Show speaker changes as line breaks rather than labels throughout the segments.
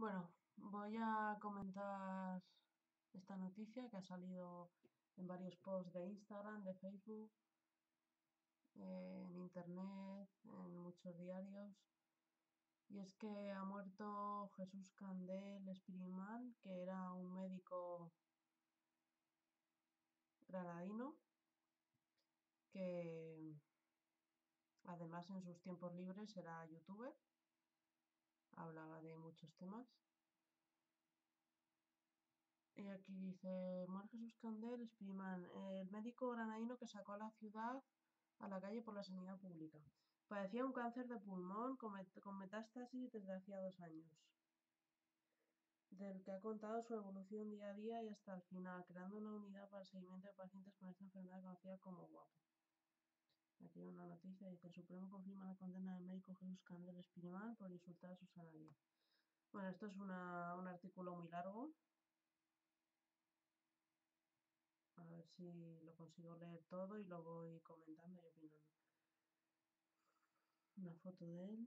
Bueno, voy a comentar esta noticia que ha salido en varios posts de Instagram, de Facebook, en internet, en muchos diarios. Y es que ha muerto Jesús Candel Espirimán, que era un médico granadino, que además en sus tiempos libres era youtuber, hablaba de muchos temas. Y aquí dice, muere Jesús Candel Espirimán, el médico granadino que sacó a la ciudad a la calle por la sanidad pública. Padecía un cáncer de pulmón con metástasis desde hacía 2 años, del que ha contado su evolución día a día y hasta el final, creando una unidad para el seguimiento de pacientes con esta enfermedad conocida como guapo. Aquí hay una noticia, dice, el Supremo confirma la condena del médico Jesús Candel Espirimán por insultar a Susana Díaz. Bueno, esto es un artículo muy largo, a ver si lo consigo leer todo y lo voy comentando y opinando. Una foto de él.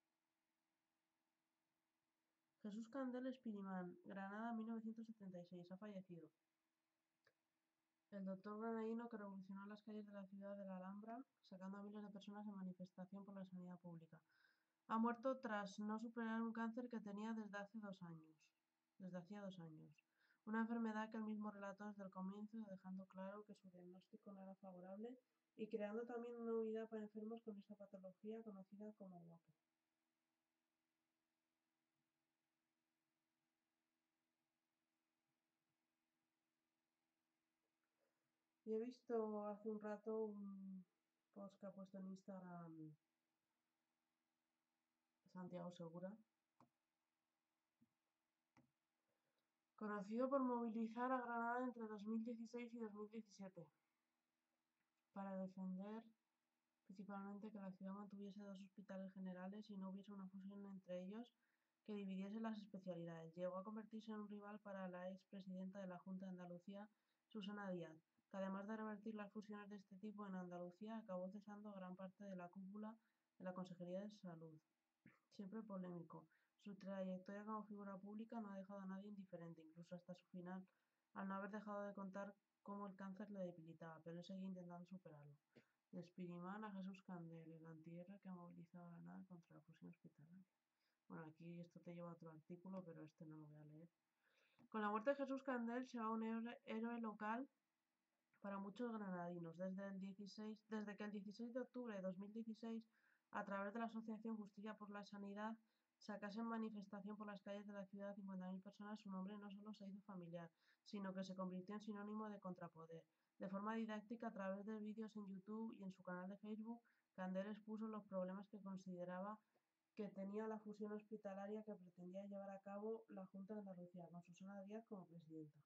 Jesús Candel Espirimán, Granada 1976, ha fallecido. El doctor granadino que revolucionó las calles de la ciudad de la Alhambra, sacando a miles de personas en manifestación por la sanidad pública. Ha muerto tras no superar un cáncer que tenía desde hacía 2 años. Una enfermedad que él mismo relató desde el comienzo, dejando claro que su diagnóstico no era favorable y creando también una unidad para enfermos con esta patología conocida como guapo. Y he visto hace un rato un post que ha puesto en Instagram Santiago Segura, conocido por movilizar a Granada entre 2016 y 2017 para defender principalmente que la ciudad mantuviese 2 hospitales generales y no hubiese una fusión entre ellos que dividiese las especialidades. Llegó a convertirse en un rival para la expresidenta de la Junta de Andalucía, Susana Díaz, que además de revertir las fusiones de este tipo en Andalucía, acabó cesando a gran parte de la cúpula de la Consejería de Salud. Siempre polémico, su trayectoria como figura pública no ha dejado a nadie indiferente, incluso hasta su final, al no haber dejado de contar cómo el cáncer le debilitaba, pero él seguía intentando superarlo. De Espirimán a Jesús Candel, el antihéroe que ha movilizado a Granada contra la fusión hospitalaria. Bueno, aquí esto te lleva a otro artículo, pero este no lo voy a leer. Con la muerte de Jesús Candel se va un héroe local para muchos granadinos. Desde que el 16 de octubre de 2016, a través de la Asociación Justicia por la Sanidad, sacase en manifestación por las calles de la ciudad a 50.000 personas, su nombre no solo se hizo familiar, sino que se convirtió en sinónimo de contrapoder. De forma didáctica, a través de vídeos en YouTube y en su canal de Facebook, Candel expuso los problemas que consideraba que tenía la fusión hospitalaria que pretendía llevar a cabo la Junta de Andalucía, con Susana Díaz como presidenta.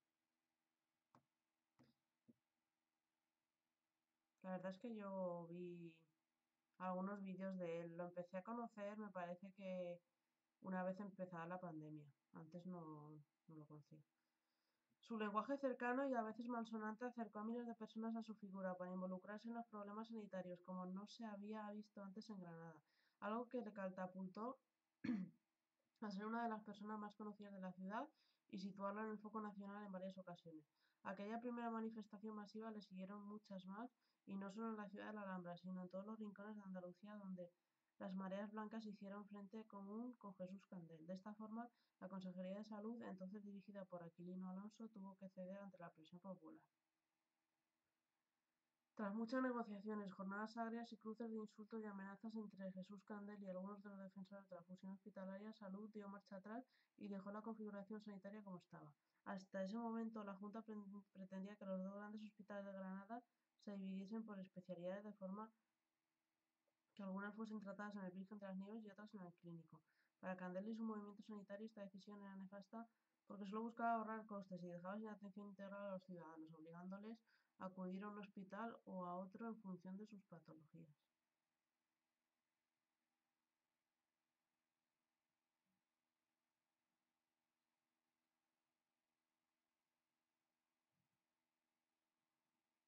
La verdad es que yo vi algunos vídeos de él. Lo empecé a conocer, me parece que una vez empezada la pandemia. Antes no lo conocía. Su lenguaje cercano y a veces malsonante acercó a miles de personas a su figura para involucrarse en los problemas sanitarios como no se había visto antes en Granada, algo que le catapultó a ser una de las personas más conocidas de la ciudad y situarlo en el foco nacional en varias ocasiones. Aquella primera manifestación masiva le siguieron muchas más, y no solo en la ciudad de la Alhambra, sino en todos los rincones de Andalucía donde las mareas blancas hicieron frente común con Jesús Candel. De esta forma, la Consejería de Salud, entonces dirigida por Aquilino Alonso, tuvo que ceder ante la presión popular. Tras muchas negociaciones, jornadas agrias y cruces de insultos y amenazas entre Jesús Candel y algunos de los defensores de la fusión hospitalaria, Salud dio marcha atrás y dejó la configuración sanitaria como estaba. Hasta ese momento, la Junta pretendía que los dos grandes hospitales de Granada se dividiesen por especialidades de forma que algunas fuesen tratadas en el Virgen de las Nieves y otras en el Clínico. Para Candel y su movimiento sanitario, esta decisión era nefasta porque solo buscaba ahorrar costes y dejaba sin atención integral a los ciudadanos, obligándoles a acudir a un hospital o a otro en función de sus patologías.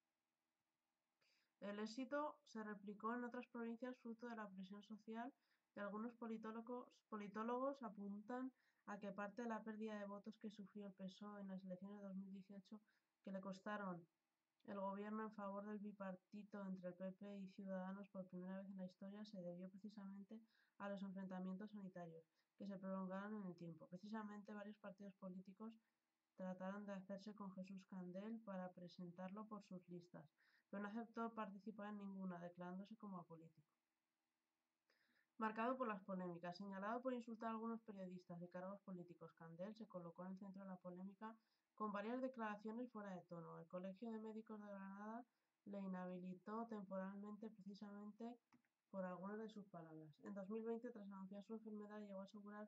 El éxito se replicó en otras provincias fruto de la presión social Y algunos politólogos apuntan a que parte de la pérdida de votos que sufrió el PSOE en las elecciones de 2018, que le costaron el gobierno en favor del bipartito entre el PP y Ciudadanos por primera vez en la historia, se debió precisamente a los enfrentamientos sanitarios, que se prolongaron en el tiempo. Precisamente varios partidos políticos trataron de hacerse con Jesús Candel para presentarlo por sus listas, pero no aceptó participar en ninguna, declarándose como apolítico. Marcado por las polémicas, señalado por insultar a algunos periodistas y cargos políticos, Candel se colocó en el centro de la polémica con varias declaraciones fuera de tono. El Colegio de Médicos de Granada le inhabilitó temporalmente precisamente por algunas de sus palabras. En 2020, tras anunciar su enfermedad, llegó a asegurar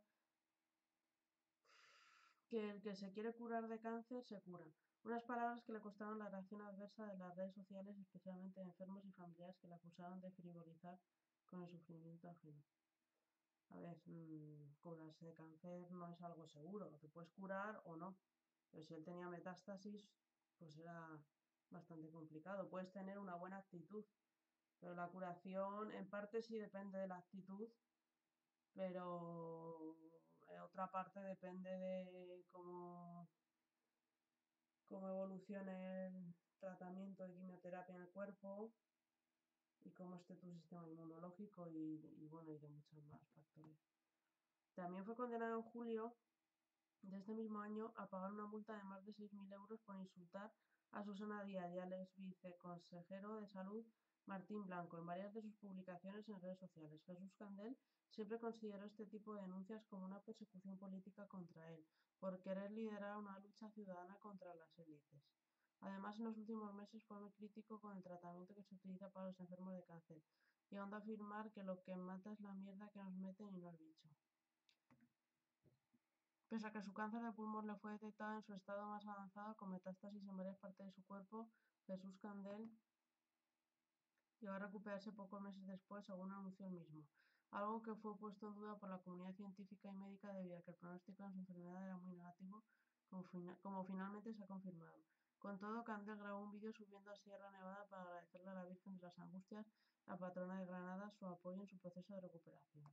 que el que se quiere curar de cáncer se cura. Unas palabras que le costaron la reacción adversa de las redes sociales, especialmente de enfermos y familiares que le acusaron de frivolizar con el sufrimiento ajeno. A ver, curarse de cáncer no es algo seguro, te puedes curar o no, pero si él tenía metástasis, pues era bastante complicado. Puedes tener una buena actitud, pero la curación en parte sí depende de la actitud, pero en otra parte depende de cómo evolucione el tratamiento de quimioterapia en el cuerpo y cómo esté tu sistema inmunológico y bueno, y de muchos más factores. También fue condenado en julio de este mismo año a pagar una multa de más de 6.000 euros por insultar a Susana Díaz y al ex viceconsejero de Salud Martín Blanco en varias de sus publicaciones en redes sociales. Jesús Candel siempre consideró este tipo de denuncias como una persecución política contra él, por querer liderar una lucha ciudadana contra las élites. Además, en los últimos meses fue muy crítico con el tratamiento que se utiliza para los enfermos de cáncer, llegando a afirmar que lo que mata es la mierda que nos meten y no el bicho. Pese a que su cáncer de pulmón le fue detectado en su estado más avanzado, con metástasis en varias partes de su cuerpo, Jesús Candel llegó a recuperarse pocos meses después, según anunció él mismo, algo que fue puesto en duda por la comunidad científica y médica debido a que el pronóstico de su enfermedad era muy negativo, como finalmente se ha confirmado. Con todo, Candel grabó un vídeo subiendo a Sierra Nevada para agradecerle a la Virgen de las Angustias, la patrona de Granada, su apoyo en su proceso de recuperación.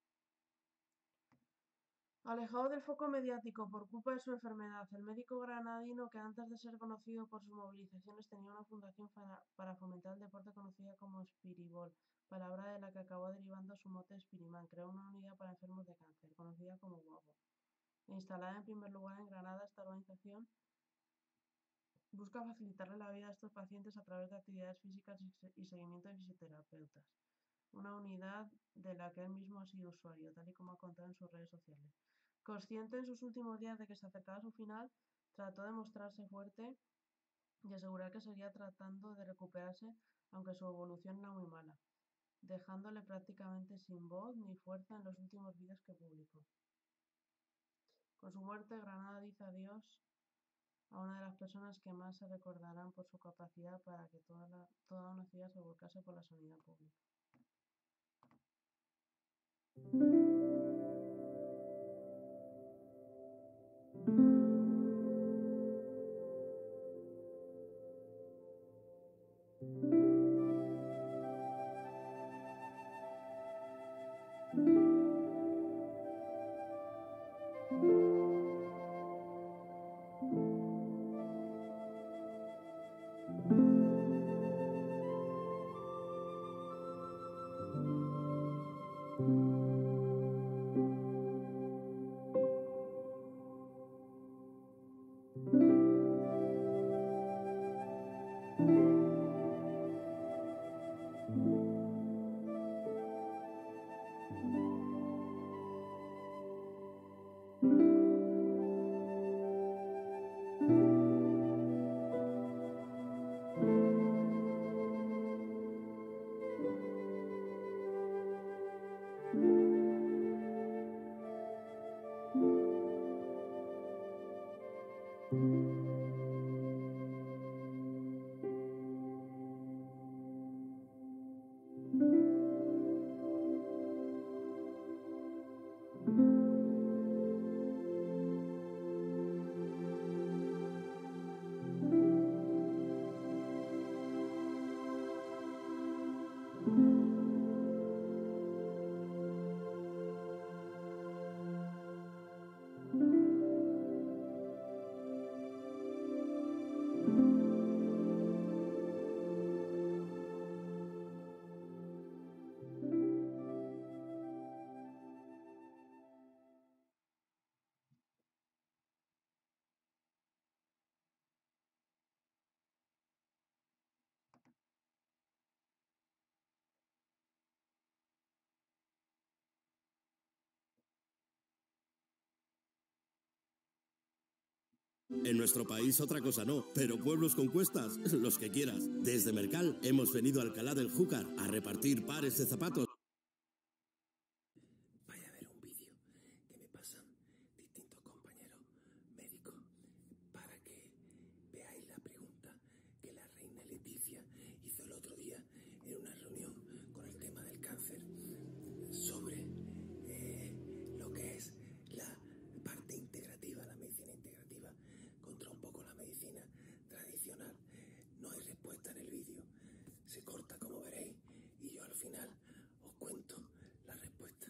Alejado del foco mediático por culpa de su enfermedad, el médico granadino, que antes de ser conocido por sus movilizaciones tenía una fundación para fomentar el deporte conocida como Spiribol, palabra de la que acabó derivando su mote Spirimán, creó una unidad para enfermos de cáncer, conocida como Guapo. Instalada en primer lugar en Granada, esta organización busca facilitarle la vida a estos pacientes a través de actividades físicas y seguimiento de fisioterapeutas, una unidad de la que él mismo ha sido usuario, tal y como ha contado en sus redes sociales. Consciente en sus últimos días de que se acercaba a su final, trató de mostrarse fuerte y asegurar que seguía tratando de recuperarse, aunque su evolución era muy mala, dejándole prácticamente sin voz ni fuerza en los últimos vídeos que publicó. Con su muerte, Granada dice adiós a una de las personas que más se recordarán por su capacidad para que toda una ciudad se volcase por la sanidad pública.
En nuestro país otra cosa no, pero pueblos con cuestas, los que quieras. Desde Mercal hemos venido a Alcalá del Júcar a repartir pares de zapatos.
Vaya a ver un vídeo que me pasan distintos compañeros médicos para que veáis la pregunta que la reina Leticia hizo el otro día en una reunión con el tema del cáncer sobre lo que es la parte integrativa, la medicina integrativa contra un poco la medicina tradicional. No hay respuesta en el vídeo, se corta como veréis y yo al final os cuento la respuesta.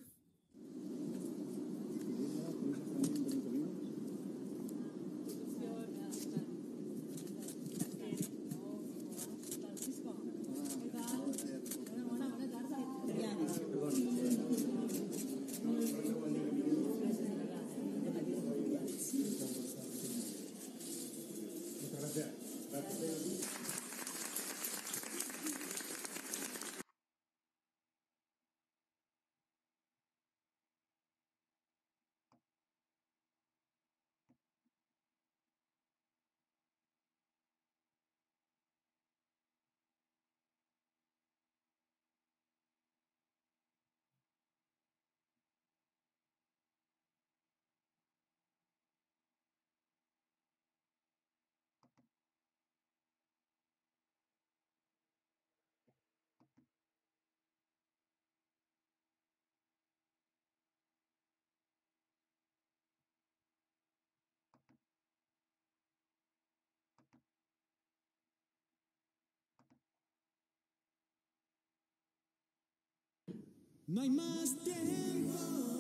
No hay más tiempo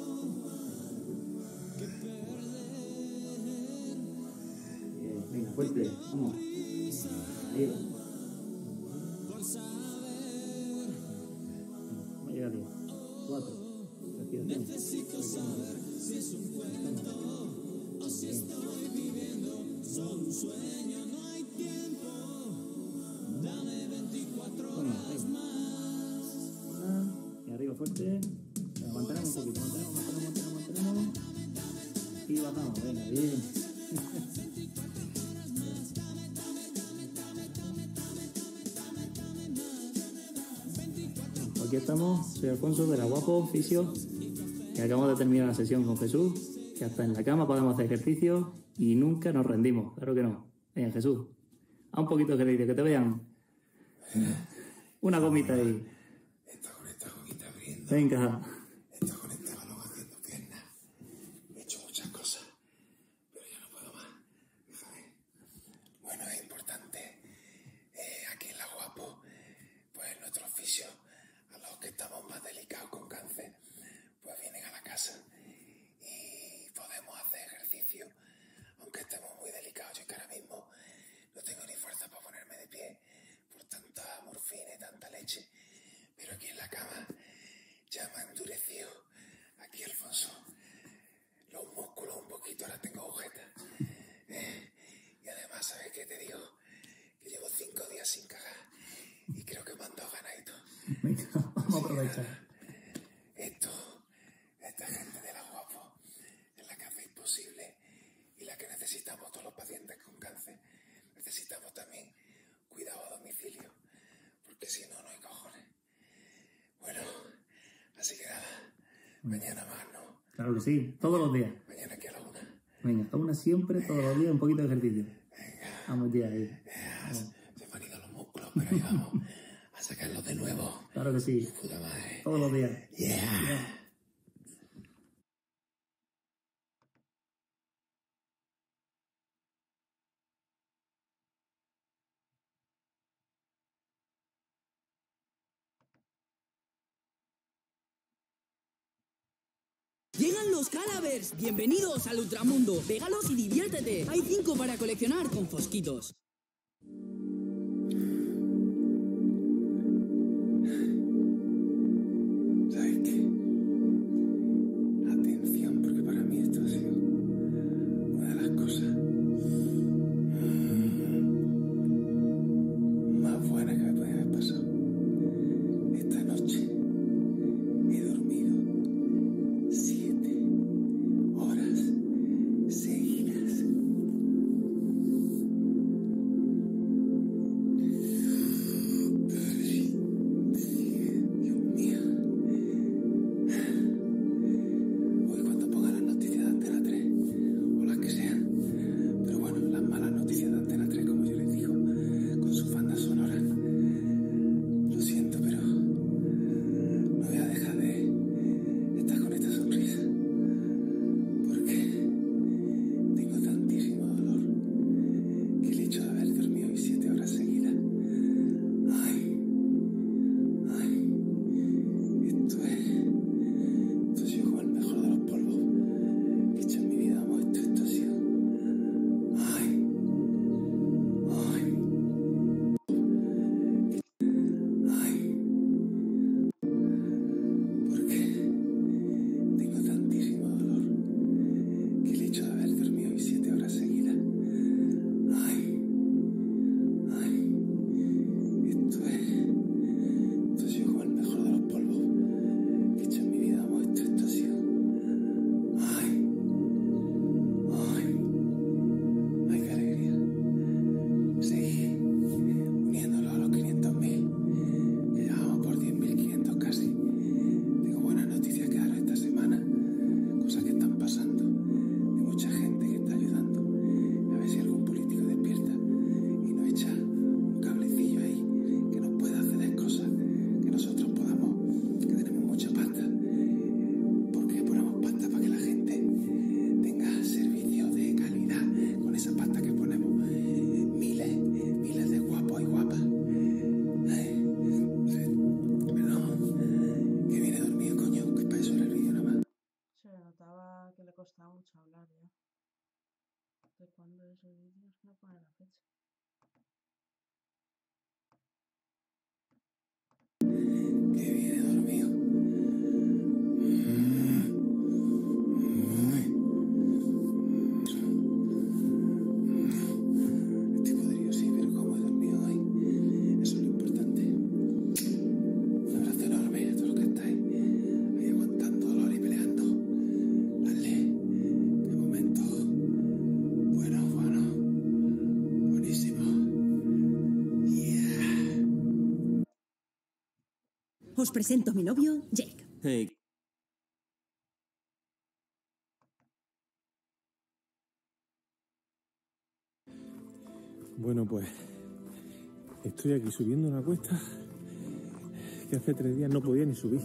que perder.
Venga, fuerte, vamos. Ahí va.
Por saber.
Vamos a llegar bien. 4.
Necesito saber si es un cuento o si estoy viviendo solo un sueño. No hay tiempo. Dame 24 horas más.
Y arriba fuerte. Mantenemos un poquito. Mantenemos. Y bajamos. Venga, bien. Aquí estamos. Soy Alfonso de la Guapo Fisio. Que acabamos de terminar la sesión con Jesús. Que hasta en la cama podemos hacer ejercicio. Y nunca nos rendimos. Claro que no. Venga, Jesús. A un poquito de ejercicio. Que te vean. Una gomita ahí.
Esto con esta gomita abriendo.
Venga.
Esto con este balón haciendo piernas. He hecho muchas cosas, pero ya no puedo más. Fíjate. Bueno, es importante. Aquí en La Guapo, pues nuestro oficio, a los que estamos más delicados con cáncer, pues vienen a la casa y podemos hacer ejercicio, aunque estemos muy delicados. Yo que ahora mismo no tengo ni fuerza para ponerme de pie por tanta morfina y tanta leche, pero aquí en la cama ya me ha endurecido. Aquí, Alfonso, los músculos un poquito, ahora tengo agujetas. Y además, ¿sabes qué te digo? Que llevo 5 días sin cagar y creo que me han dado ganas y todo.
Venga, vamos a aprovechar.
Esta gente de La Guapo es la que hace imposible y la que necesitamos todos los pacientes con cáncer. Necesitamos también cuidado a domicilio, porque si no, no hay cojones. Bueno, así que nada, mañana más, ¿no?
Claro que sí, todos los días.
Mañana aquí a la 1.
Venga, a una siempre, todos los días, un poquito de ejercicio.
Venga.
Vamos ya ahí.
Se me han ido los músculos, pero ahí vamos a sacarlos de nuevo.
Claro que sí,
Puta madre.
todos los días.
Yeah.
¡Llegan los Calabers! ¡Bienvenidos al Ultramundo! ¡Pégalos y diviértete! Hay 5 para coleccionar con fosquitos.
¿Sabes qué? Atención, porque para mí esto ha sido una de las cosas más buenas que me podía haber pasado. Esta noche he dormido 7 horas seguidas.
mucho hablar ya. ¿De cuándo es el vídeo? Es que no pone la fecha.
Qué bien he dormido. Estoy podrido, sí, pero cómo he dormido hoy. Eso es lo importante. Un abrazo enorme a todos los que estáis ahí aguantando dolor y peleando. Dale. Qué momento. Bueno, buenísimo. Yeah.
Os presento a mi novio, Jake.
Hey,
Bueno, pues estoy aquí subiendo una cuesta que hace 3 días no podía ni subir.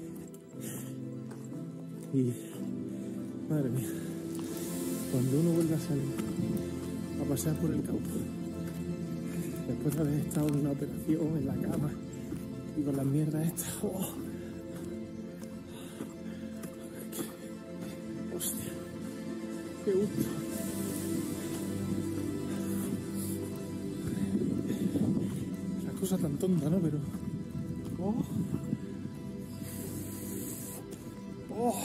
Y, madre mía, cuando uno vuelve a salir a pasar por el campo, después de haber estado en una operación, en la cama, y con las mierdas estas, ¡oh! ¡Hostia! ¡Qué gusto! Esa cosa tan tonta, ¿no? Pero... ¡oh! ¡oh!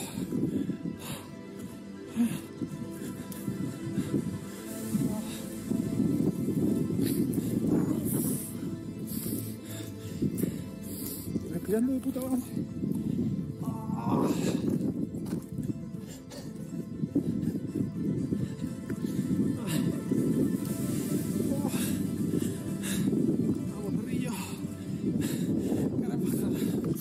Respirando de puta madre. Vamos, perrillo. Cara pasada.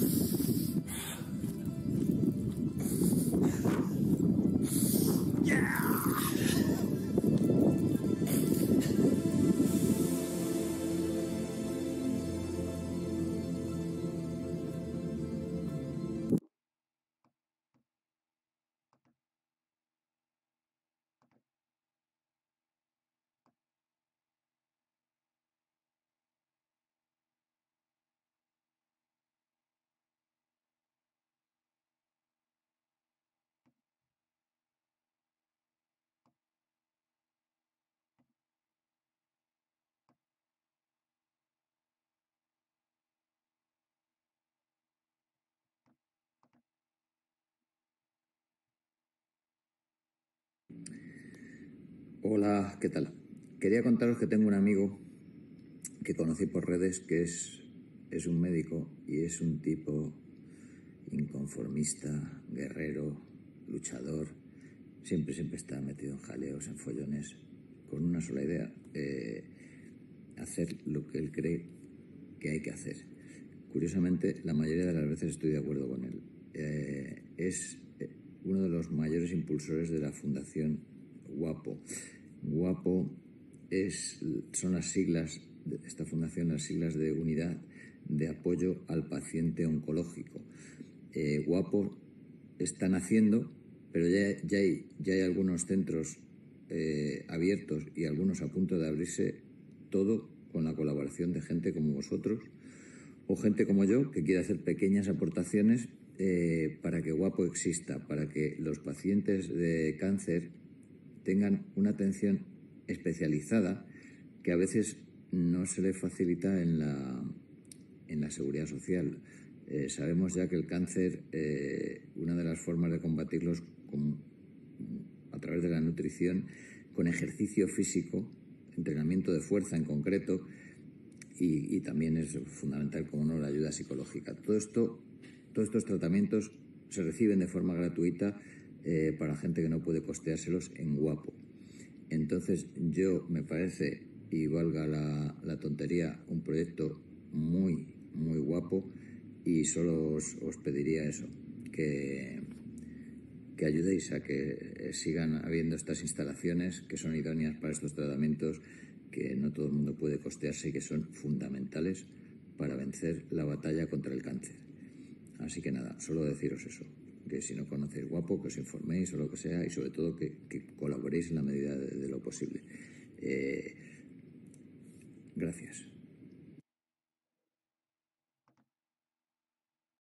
Hola, ¿qué tal? Quería contaros que tengo un amigo que conocí por redes que es un médico y es un tipo inconformista, guerrero, luchador. Siempre está metido en jaleos, en follones, con una sola idea, hacer lo que él cree que hay que hacer. Curiosamente, la mayoría de las veces estoy de acuerdo con él. Es uno de los mayores impulsores de la Fundación WAPO. WAPO son las siglas de esta fundación, las siglas de Unidad de Apoyo al Paciente Oncológico. WAPO está naciendo, pero ya hay algunos centros abiertos y algunos a punto de abrirse, todo con la colaboración de gente como vosotros o gente como yo que quiere hacer pequeñas aportaciones para que WAPO exista, para que los pacientes de cáncer tengan una atención especializada que a veces no se les facilita en la seguridad social. Sabemos ya que el cáncer, una de las formas de combatirlo es a través de la nutrición, con ejercicio físico, entrenamiento de fuerza en concreto, y también es fundamental, como no, la ayuda psicológica. Todos estos tratamientos se reciben de forma gratuita para gente que no puede costeárselos en WAPO. Entonces me parece, y valga la tontería, un proyecto muy, muy guapo, y solo os pediría eso, que ayudéis a que sigan habiendo estas instalaciones que son idóneas para estos tratamientos, que no todo el mundo puede costearse y que son fundamentales para vencer la batalla contra el cáncer. Así que nada, solo deciros eso, que si no conocéis WAPO, que os informéis o lo que sea, y sobre todo que colaboréis en la medida de lo posible. Gracias.